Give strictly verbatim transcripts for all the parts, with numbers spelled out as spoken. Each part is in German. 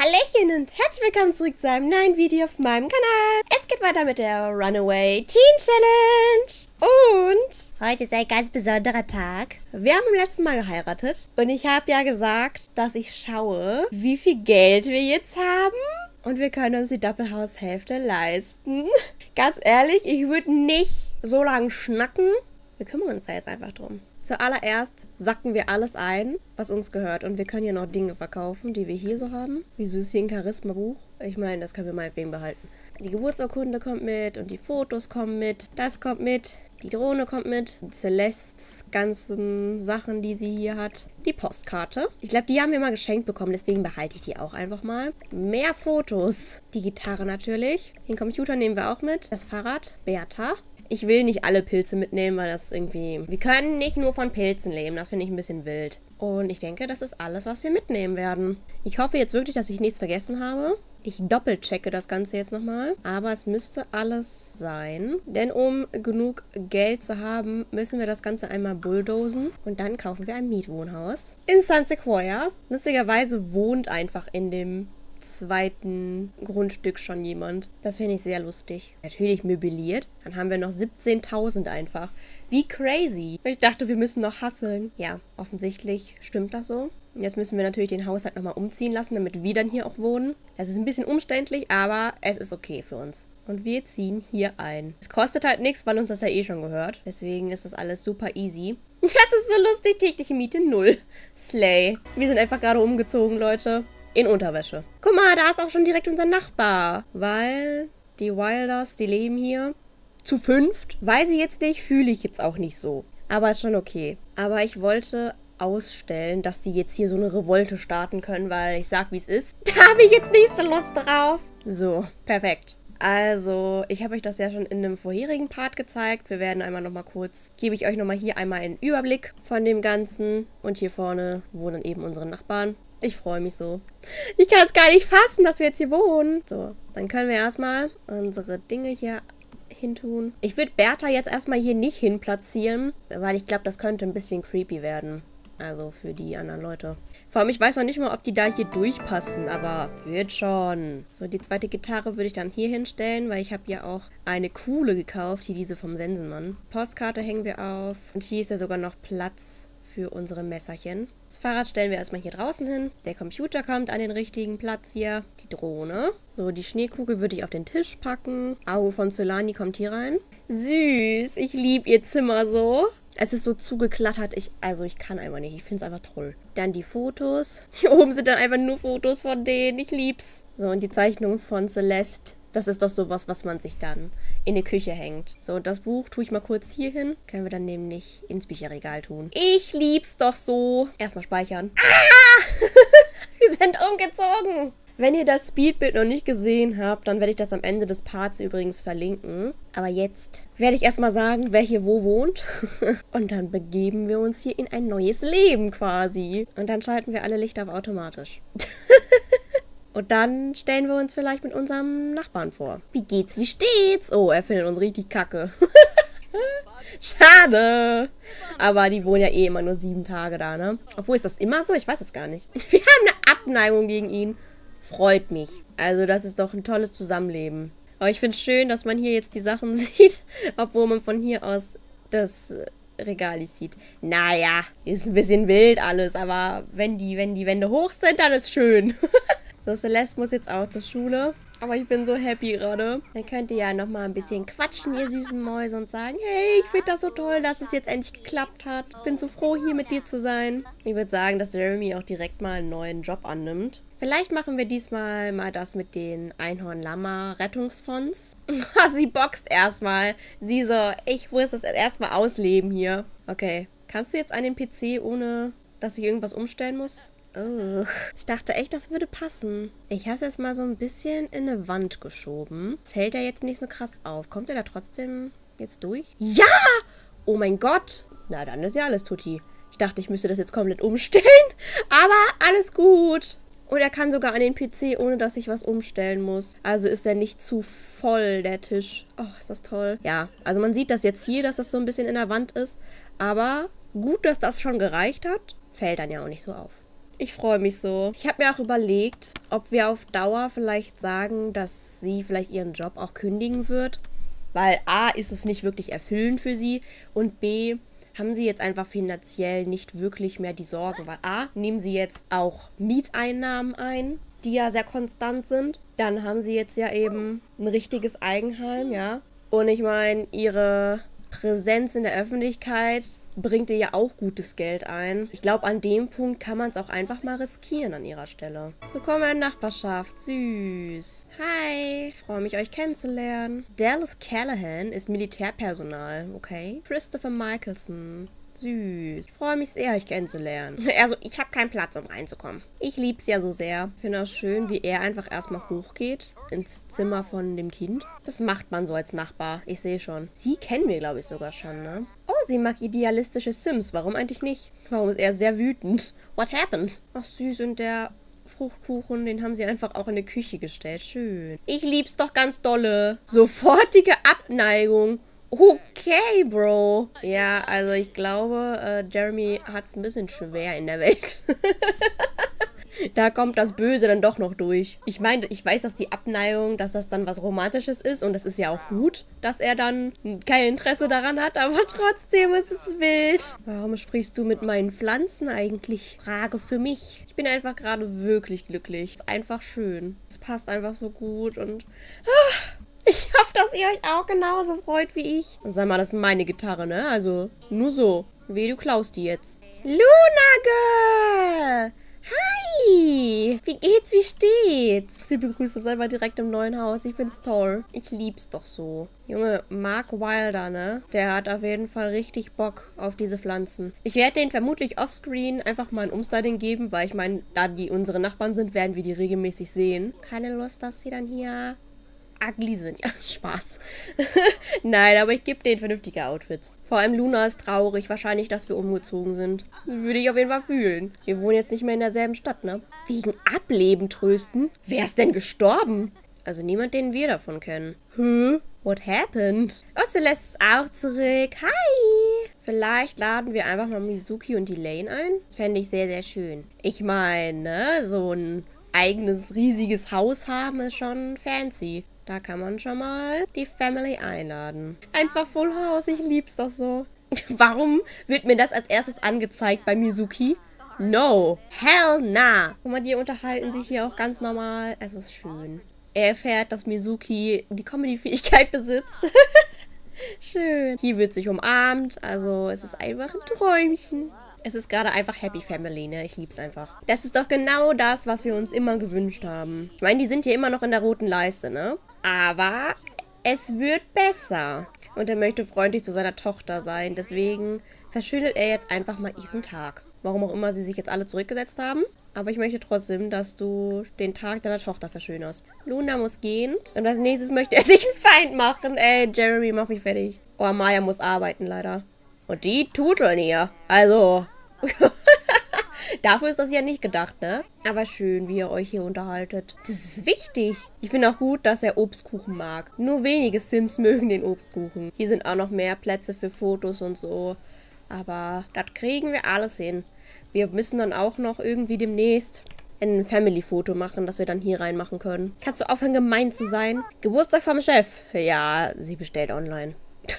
Hallöchen und herzlich willkommen zurück zu einem neuen Video auf meinem Kanal. Es geht weiter mit der Runaway Teen Challenge. Und heute ist ein ganz besonderer Tag. Wir haben beim letzten Mal geheiratet und ich habe ja gesagt, dass ich schaue, wie viel Geld wir jetzt haben. Und wir können uns die Doppelhaushälfte leisten. Ganz ehrlich, ich würde nicht so lange schnacken. Wir kümmern uns da jetzt einfach drum. Zuallererst sacken wir alles ein, was uns gehört. Und wir können hier noch Dinge verkaufen, die wir hier so haben. Wie süß hier ein Charisma-Buch. Ich meine, das können wir meinetwegen behalten. Die Geburtsurkunde kommt mit und die Fotos kommen mit. Das kommt mit. Die Drohne kommt mit. Celestes ganzen Sachen, die sie hier hat. Die Postkarte. Ich glaube, die haben wir mal geschenkt bekommen, deswegen behalte ich die auch einfach mal. Mehr Fotos. Die Gitarre natürlich. Den Computer nehmen wir auch mit. Das Fahrrad. Bertha. Ich will nicht alle Pilze mitnehmen, weil das irgendwie... Wir können nicht nur von Pilzen leben. Das finde ich ein bisschen wild. Und ich denke, das ist alles, was wir mitnehmen werden. Ich hoffe jetzt wirklich, dass ich nichts vergessen habe. Ich doppelchecke das Ganze jetzt nochmal. Aber es müsste alles sein. Denn um genug Geld zu haben, müssen wir das Ganze einmal bulldozen. Und dann kaufen wir ein Mietwohnhaus in San Sequoia. Lustigerweise wohnt einfach in dem zweiten Grundstück schon jemand. Das finde ich sehr lustig. Natürlich möbliert. Dann haben wir noch siebzehntausend einfach. Wie crazy. Ich dachte, wir müssen noch hustlen. Ja, offensichtlich stimmt das so. Und jetzt müssen wir natürlich den Haushalt nochmal umziehen lassen, damit wir dann hier auch wohnen. Das ist ein bisschen umständlich, aber es ist okay für uns. Und wir ziehen hier ein. Es kostet halt nichts, weil uns das ja eh schon gehört. Deswegen ist das alles super easy. Das ist so lustig. Tägliche Miete null. Slay. Wir sind einfach gerade umgezogen, Leute. In Unterwäsche. Guck mal, da ist auch schon direkt unser Nachbar. Weil die Wilders, die leben hier zu fünft. Weiß ich jetzt nicht, fühle ich jetzt auch nicht so. Aber ist schon okay. Aber ich wollte ausstellen, dass die jetzt hier so eine Revolte starten können, weil ich sag, wie es ist. Da habe ich jetzt nicht so Lust drauf. So, perfekt. Also, ich habe euch das ja schon in einem vorherigen Part gezeigt. Wir werden einmal nochmal kurz, gebe ich euch nochmal hier einmal einen Überblick von dem Ganzen. Und hier vorne wohnen eben unsere Nachbarn. Ich freue mich so. Ich kann es gar nicht fassen, dass wir jetzt hier wohnen. So, dann können wir erstmal unsere Dinge hier hintun. Ich würde Bertha jetzt erstmal hier nicht hin platzieren, weil ich glaube, das könnte ein bisschen creepy werden. Also für die anderen Leute. Vor allem, ich weiß noch nicht mal, ob die da hier durchpassen, aber wird schon. So, die zweite Gitarre würde ich dann hier hinstellen, weil ich habe ja auch eine coole gekauft, hier diese vom Sensenmann. Postkarte hängen wir auf. Und hier ist ja sogar noch Platz für unsere Messerchen. Das Fahrrad stellen wir erstmal hier draußen hin. Der Computer kommt an den richtigen Platz hier. Die Drohne. So, die Schneekugel würde ich auf den Tisch packen. Auge von Solani kommt hier rein. Süß. Ich liebe ihr Zimmer so. Es ist so zugeklattert. Ich, also ich kann einfach nicht. Ich finde es einfach toll. Dann die Fotos. Hier oben sind dann einfach nur Fotos von denen. Ich lieb's. So, und die Zeichnung von Celeste. Das ist doch sowas, was man sich dann in die Küche hängt. So, und das Buch tue ich mal kurz hier hin. Können wir dann nämlich ins Bücherregal tun. Ich lieb's doch so. Erstmal speichern. Ah! Wir sind umgezogen. Wenn ihr das Speedbild noch nicht gesehen habt, dann werde ich das am Ende des Parts übrigens verlinken. Aber jetzt werde ich erstmal sagen, wer hier wo wohnt. Und dann begeben wir uns hier in ein neues Leben quasi. Und dann schalten wir alle Lichter auf automatisch. Und dann stellen wir uns vielleicht mit unserem Nachbarn vor. Wie geht's, wie steht's? Oh, er findet uns richtig kacke. Schade. Aber die wohnen ja eh immer nur sieben Tage da, ne? Obwohl, ist das immer so? Ich weiß es gar nicht. Wir haben eine Abneigung gegen ihn. Freut mich. Also das ist doch ein tolles Zusammenleben. Aber ich finde es schön, dass man hier jetzt die Sachen sieht, obwohl man von hier aus das Regal nicht sieht. Naja, ist ein bisschen wild alles, aber wenn die, wenn die Wände hoch sind, dann ist schön. So, Celeste muss jetzt auch zur Schule. Aber ich bin so happy gerade. Dann könnt ihr ja nochmal ein bisschen quatschen, ihr süßen Mäuse, und sagen, hey, ich finde das so toll, dass es jetzt endlich geklappt hat. Ich bin so froh, hier mit dir zu sein. Ich würde sagen, dass Jeremy auch direkt mal einen neuen Job annimmt. Vielleicht machen wir diesmal mal das mit den Einhorn-Lama-Rettungsfonds. Sie boxt erstmal. Sie so, ich muss das erstmal ausleben hier. Okay. Kannst du jetzt an den P C, ohne dass ich irgendwas umstellen muss? Oh. Ich dachte echt, das würde passen. Ich habe es jetzt mal so ein bisschen in eine Wand geschoben. Das fällt ja jetzt nicht so krass auf. Kommt er da trotzdem jetzt durch? Ja! Oh mein Gott! Na, dann ist ja alles tutti. Ich dachte, ich müsste das jetzt komplett umstellen. Aber alles gut. Und er kann sogar an den P C, ohne dass ich was umstellen muss. Also ist er nicht zu voll, der Tisch. Oh, ist das toll. Ja, also man sieht das jetzt hier, dass das so ein bisschen in der Wand ist. Aber gut, dass das schon gereicht hat. Fällt dann ja auch nicht so auf. Ich freue mich so. Ich habe mir auch überlegt, ob wir auf Dauer vielleicht sagen, dass sie vielleicht ihren Job auch kündigen wird. Weil A, ist es nicht wirklich erfüllend für sie und B, haben sie jetzt einfach finanziell nicht wirklich mehr die Sorgen. Weil A, nehmen sie jetzt auch Mieteinnahmen ein, die ja sehr konstant sind. Dann haben sie jetzt ja eben ein richtiges Eigenheim, ja. Und ich meine, ihre Präsenz in der Öffentlichkeit bringt ihr ja auch gutes Geld ein. Ich glaube, an dem Punkt kann man es auch einfach mal riskieren an ihrer Stelle. Willkommen in der Nachbarschaft. Süß. Hi. Ich freue mich, euch kennenzulernen. Dallas Callahan ist Militärpersonal. Okay. Christopher Michelson. Süß. Ich freue mich sehr, euch kennenzulernen. Also, ich habe keinen Platz, um reinzukommen. Ich lieb's ja so sehr. Ich finde auch schön, wie er einfach erstmal hochgeht ins Zimmer von dem Kind. Das macht man so als Nachbar. Ich sehe schon. Sie kennen wir, glaube ich, sogar schon, ne? Oh, sie mag idealistische Sims. Warum eigentlich nicht? Warum ist er sehr wütend? What happened? Ach, süß. Und der Fruchtkuchen, den haben sie einfach auch in die Küche gestellt. Schön. Ich lieb's doch ganz dolle. Sofortige Abneigung. Okay, Bro. Ja, also ich glaube, äh, Jeremy hat es ein bisschen schwer in der Welt. Da kommt das Böse dann doch noch durch. Ich meine, ich weiß, dass die Abneigung, dass das dann was Romantisches ist und das ist ja auch gut, dass er dann kein Interesse daran hat, aber trotzdem ist es wild. Warum sprichst du mit meinen Pflanzen eigentlich? Frage für mich. Ich bin einfach gerade wirklich glücklich. Ist einfach schön. Es passt einfach so gut und... Ah, ich hoffe, dass ihr euch auch genauso freut wie ich. Sag mal, das ist meine Gitarre, ne? Also, nur so. Weh, du klaust die jetzt. Luna Girl! Hi! Wie geht's, wie steht's? Sie begrüßt uns einfach direkt im neuen Haus. Ich find's toll. Ich lieb's doch so. Junge, Mark Wilder, ne? Der hat auf jeden Fall richtig Bock auf diese Pflanzen. Ich werde denen vermutlich offscreen einfach mal ein Umstyling geben, weil ich meine, da die unsere Nachbarn sind, werden wir die regelmäßig sehen. Keine Lust, dass sie dann hier... ugly sind. Ja, Spaß. Nein, aber ich gebe denen vernünftige Outfits. Vor allem Luna ist traurig. Wahrscheinlich, dass wir umgezogen sind. Würde ich auf jeden Fall fühlen. Wir wohnen jetzt nicht mehr in derselben Stadt, ne? Wegen Ableben trösten? Wer ist denn gestorben? Also niemand, den wir davon kennen. Hä? What happened? Oh, Celeste ist auch zurück. Hi! Vielleicht laden wir einfach mal Mizuki und Elaine ein. Das fände ich sehr, sehr schön. Ich meine, ne? So ein eigenes, riesiges Haus haben ist schon fancy. Da kann man schon mal die Family einladen. Einfach Full House, ich lieb's doch so. Warum wird mir das als erstes angezeigt bei Mizuki? No. Hell nah. Guck mal, die unterhalten sich hier auch ganz normal. Es ist schön. Er erfährt, dass Mizuki die Comedy-Fähigkeit besitzt. Schön. Hier wird sich umarmt. Also es ist einfach ein Träumchen. Es ist gerade einfach Happy Family, ne? Ich lieb's einfach. Das ist doch genau das, was wir uns immer gewünscht haben. Ich meine, die sind hier immer noch in der roten Leiste, ne? Aber es wird besser. Und er möchte freundlich zu seiner Tochter sein. Deswegen verschönert er jetzt einfach mal ihren Tag. Warum auch immer sie sich jetzt alle zurückgesetzt haben. Aber ich möchte trotzdem, dass du den Tag deiner Tochter verschönerst. Luna muss gehen. Und als nächstes möchte er sich einen Feind machen. Ey, Jeremy, mach mich fertig. Oh, Maya muss arbeiten, leider. Und die tuteln hier. Also... Dafür ist das ja nicht gedacht, ne? Aber schön, wie ihr euch hier unterhaltet. Das ist wichtig. Ich finde auch gut, dass er Obstkuchen mag. Nur wenige Sims mögen den Obstkuchen. Hier sind auch noch mehr Plätze für Fotos und so. Aber das kriegen wir alles hin. Wir müssen dann auch noch irgendwie demnächst ein Family-Foto machen, das wir dann hier reinmachen können. Kannst du aufhören, gemein zu sein? Geburtstag vom Chef. Ja, sie bestellt online.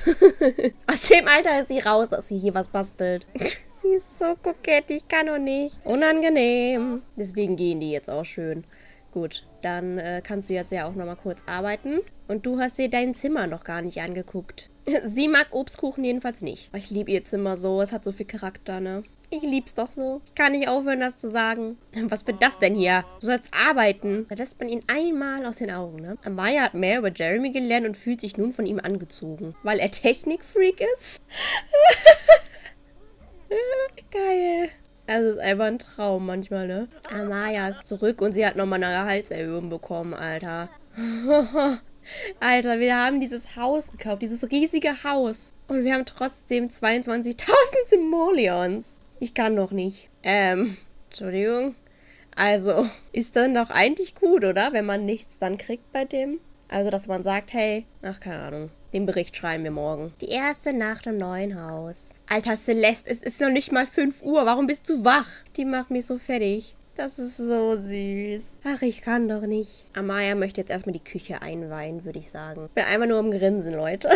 Aus dem Alter ist sie raus, dass sie hier was bastelt. Sie ist so kokett, ich kann doch nicht. Unangenehm. Deswegen gehen die jetzt auch schön. Gut, dann äh, kannst du jetzt ja auch nochmal kurz arbeiten. Und du hast dir dein Zimmer noch gar nicht angeguckt. Sie mag Obstkuchen jedenfalls nicht. Ich liebe ihr Zimmer so, es hat so viel Charakter, ne? Ich lieb's doch so. Ich kann nicht aufhören, das zu sagen. Was wird das denn hier? Du sollst arbeiten. Da lässt man ihn einmal aus den Augen, ne? Amaya hat mehr über Jeremy gelernt und fühlt sich nun von ihm angezogen. Weil er Technikfreak ist? Geil. Also ist einfach ein Traum manchmal, ne? Amaya ist zurück und sie hat nochmal eine Gehaltserhöhung bekommen, Alter. Alter, wir haben dieses Haus gekauft, dieses riesige Haus. Und wir haben trotzdem zweiundzwanzigtausend Simoleons. Ich kann doch nicht. Ähm, Entschuldigung. Also, ist dann doch eigentlich gut, oder? Wenn man nichts dann kriegt bei dem. Also, dass man sagt, hey, ach, keine Ahnung. Den Bericht schreiben wir morgen. Die erste Nacht im neuen Haus. Alter Celeste, es ist noch nicht mal fünf Uhr. Warum bist du wach? Die macht mich so fertig. Das ist so süß. Ach, ich kann doch nicht. Amaya möchte jetzt erstmal die Küche einweihen, würde ich sagen. Ich bin einfach nur am Grinsen, Leute.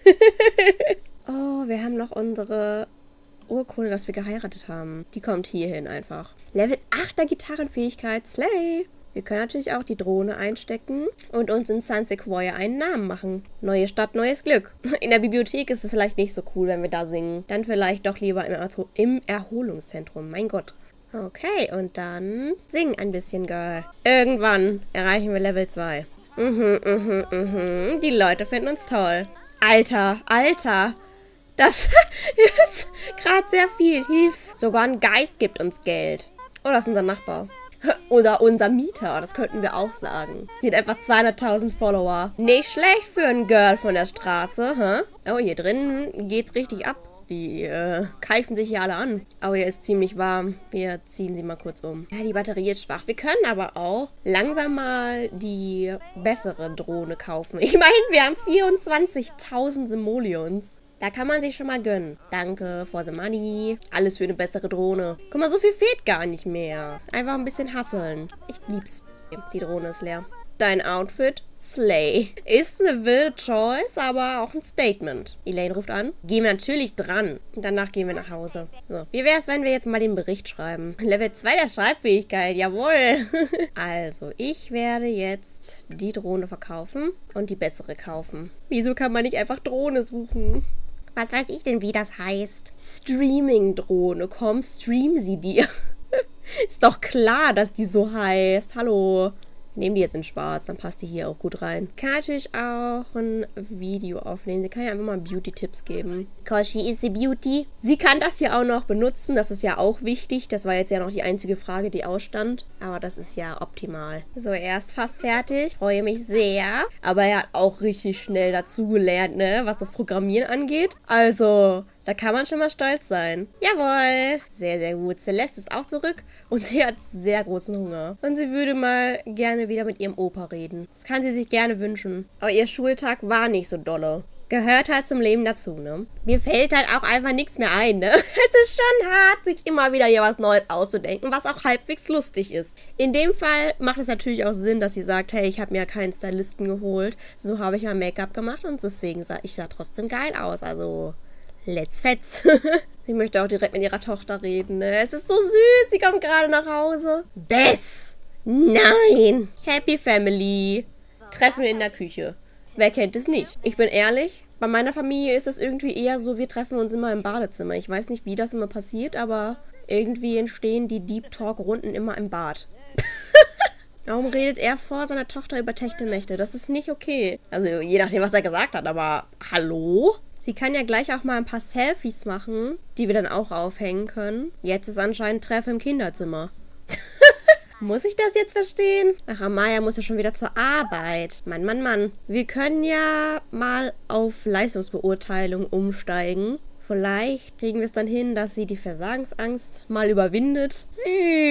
Oh, wir haben noch unsere Urkunde, dass wir geheiratet haben. Die kommt hierhin einfach. Level achter Gitarrenfähigkeit. Slay. Wir können natürlich auch die Drohne einstecken und uns in Sun Sequoia einen Namen machen. Neue Stadt, neues Glück. In der Bibliothek ist es vielleicht nicht so cool, wenn wir da singen. Dann vielleicht doch lieber im, Erho im Erholungszentrum. Mein Gott. Okay, und dann singen ein bisschen, Girl. Irgendwann erreichen wir Level zwei. Mhm, mhm, mhm. Die Leute finden uns toll. Alter, Alter. Das ist gerade sehr viel. Hilf. Sogar ein Geist gibt uns Geld. Oh, das ist unser Nachbar. Oder unser Mieter, das könnten wir auch sagen. Sie hat einfach zweihunderttausend Follower. Nicht schlecht für ein Girl von der Straße, hä? Oh, hier drin geht's richtig ab. Die äh, keifen sich hier alle an. Oh, hier ist ziemlich warm. Wir ziehen sie mal kurz um. Ja, die Batterie ist schwach. Wir können aber auch langsam mal die bessere Drohne kaufen. Ich meine, wir haben vierundzwanzigtausend Simoleons. Da kann man sich schon mal gönnen. Danke for the money. Alles für eine bessere Drohne. Guck mal, so viel fehlt gar nicht mehr. Einfach ein bisschen hasseln. Ich lieb's. Die Drohne ist leer. Dein Outfit? Slay. Ist eine wilde Choice, aber auch ein Statement. Elaine ruft an. Gehen wir natürlich dran. Und danach gehen wir nach Hause. So. Wie wäre es, wenn wir jetzt mal den Bericht schreiben? Level zwei der Schreibfähigkeit. Jawohl. Also, ich werde jetzt die Drohne verkaufen und die bessere kaufen. Wieso kann man nicht einfach Drohne suchen? Was weiß ich denn, wie das heißt? Streaming-Drohne. Komm, stream sie dir. Ist doch klar, dass die so heißt. Hallo. Wir nehmen die jetzt in schwarz, dann passt die hier auch gut rein. Kann natürlich auch ein Video aufnehmen. Sie kann ja einfach mal Beauty-Tipps geben. Because she is a beauty. Sie kann das hier auch noch benutzen. Das ist ja auch wichtig. Das war jetzt ja noch die einzige Frage, die ausstand. Aber das ist ja optimal. So, er ist fast fertig. Freue mich sehr. Aber er hat auch richtig schnell dazugelernt, ne? Was das Programmieren angeht. Also, da kann man schon mal stolz sein. Jawohl. Sehr, sehr gut. Celeste ist auch zurück und sie hat sehr großen Hunger. Und sie würde mal gerne wieder mit ihrem Opa reden. Das kann sie sich gerne wünschen. Aber ihr Schultag war nicht so dolle. Gehört halt zum Leben dazu, ne? Mir fällt halt auch einfach nichts mehr ein, ne? Es ist schon hart, sich immer wieder hier was Neues auszudenken, was auch halbwegs lustig ist. In dem Fall macht es natürlich auch Sinn, dass sie sagt, hey, ich habe mir keinen Stylisten geholt. So habe ich mein Make-up gemacht und deswegen sah ich sah trotzdem geil aus. Also... Let's fetz. Sie möchte auch direkt mit ihrer Tochter reden, ne? Es ist so süß. Sie kommt gerade nach Hause. Bess! Nein! Happy Family. Treffen in der Küche. Wer kennt es nicht? Ich bin ehrlich, bei meiner Familie ist es irgendwie eher so, wir treffen uns immer im Badezimmer. Ich weiß nicht, wie das immer passiert, aber irgendwie entstehen die Deep Talk-Runden immer im Bad. Warum redet er vor seiner Tochter über Techtelmächte? Das ist nicht okay. Also je nachdem, was er gesagt hat, aber hallo? Sie kann ja gleich auch mal ein paar Selfies machen, die wir dann auch aufhängen können. Jetzt ist anscheinend Treffen im Kinderzimmer. Muss ich das jetzt verstehen? Ach, Amaya muss ja schon wieder zur Arbeit. Mann, Mann, Mann. Wir können ja mal auf Leistungsbeurteilung umsteigen. Vielleicht kriegen wir es dann hin, dass sie die Versagensangst mal überwindet. Süß.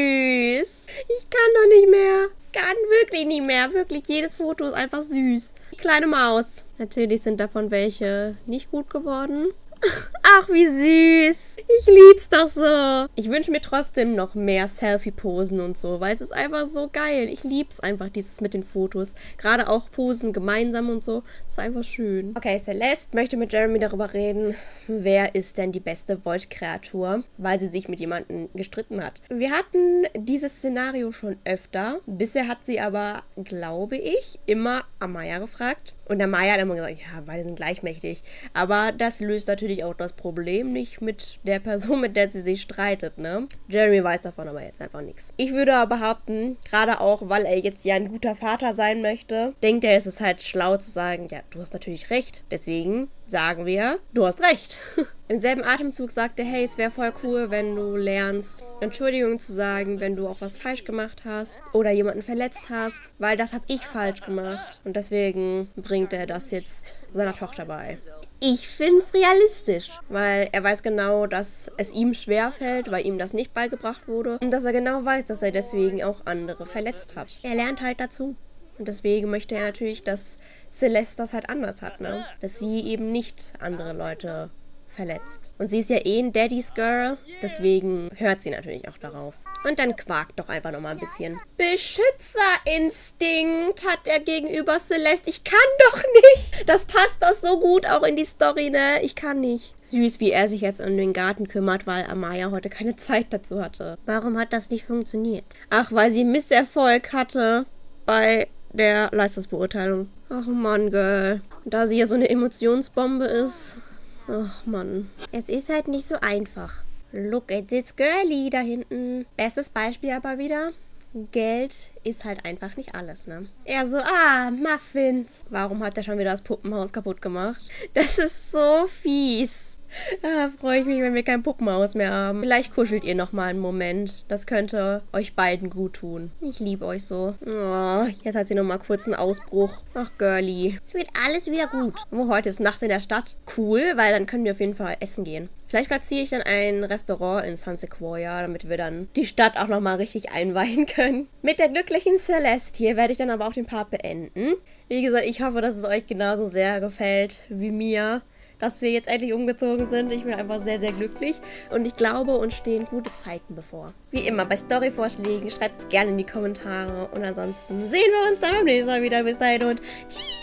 Ich kann doch nicht mehr. Kann wirklich nicht mehr. Wirklich, jedes Foto ist einfach süß. Die kleine Maus. Natürlich sind davon welche nicht gut geworden. Ach, wie süß. Ich lieb's doch so. Ich wünsche mir trotzdem noch mehr Selfie-Posen und so, weil es ist einfach so geil. Ich lieb's einfach, dieses mit den Fotos. Gerade auch Posen gemeinsam und so. Das ist einfach schön. Okay, Celeste möchte mit Jeremy darüber reden, wer ist denn die beste Void-Kreatur, weil sie sich mit jemandem gestritten hat. Wir hatten dieses Szenario schon öfter. Bisher hat sie aber, glaube ich, immer Amaya gefragt. Und Amaya hat immer gesagt, ja, beide sind gleichmächtig. Aber das löst natürlich auch das Problem nicht mit der Person, mit der sie sich streitet, ne? Jeremy weiß davon aber jetzt einfach nichts. Ich würde aber behaupten, gerade auch, weil er jetzt ja ein guter Vater sein möchte, denkt er, es ist halt schlau zu sagen, ja, du hast natürlich recht. Deswegen sagen wir, du hast recht. Im selben Atemzug sagt er, hey, es wäre voll cool, wenn du lernst, Entschuldigung zu sagen, wenn du auch was falsch gemacht hast oder jemanden verletzt hast, weil das habe ich falsch gemacht. Und deswegen bringt er das jetzt seiner Tochter bei. Ich finde es realistisch, weil er weiß genau, dass es ihm schwerfällt, weil ihm das nicht beigebracht wurde und dass er genau weiß, dass er deswegen auch andere verletzt hat. Er lernt halt dazu. Und deswegen möchte er natürlich, dass Celeste das halt anders hat, ne? Dass sie eben nicht andere Leute verletzt. Und sie ist ja eh ein Daddy's Girl, deswegen hört sie natürlich auch darauf. Und dann quakt doch einfach nochmal ein bisschen. Beschützerinstinkt hat er gegenüber Celeste. Ich kann doch nicht. Das passt doch so gut auch in die Story, ne? Ich kann nicht. Süß, wie er sich jetzt um den Garten kümmert, weil Amaya heute keine Zeit dazu hatte. Warum hat das nicht funktioniert? Ach, weil sie Misserfolg hatte bei der Leistungsbeurteilung. Ach Mann, Girl. Da sie ja so eine Emotionsbombe ist. Ach Mann. Es ist halt nicht so einfach. Look at this girlie da hinten. Bestes Beispiel aber wieder. Geld ist halt einfach nicht alles, ne? Er so, ah, Muffins. Warum hat er schon wieder das Puppenhaus kaputt gemacht? Das ist so fies. Da freue ich mich, wenn wir kein Puppenhaus mehr haben. Vielleicht kuschelt ihr noch mal einen Moment. Das könnte euch beiden gut tun. Ich liebe euch so. Oh, jetzt hat sie noch mal kurz einen Ausbruch. Ach, Girlie. Es wird alles wieder gut. Oh, heute ist Nacht in der Stadt. Cool, weil dann können wir auf jeden Fall essen gehen. Vielleicht platziere ich dann ein Restaurant in Sun Sequoia, damit wir dann die Stadt auch noch mal richtig einweihen können. Mit der glücklichen Celeste hier werde ich dann aber auch den Part beenden. Wie gesagt, ich hoffe, dass es euch genauso sehr gefällt wie mir, dass wir jetzt endlich umgezogen sind. Ich bin einfach sehr, sehr glücklich. Und ich glaube, uns stehen gute Zeiten bevor. Wie immer, bei Storyvorschlägen schreibt es gerne in die Kommentare. Und ansonsten sehen wir uns dann beim nächsten Mal wieder. Bis dahin und tschüss!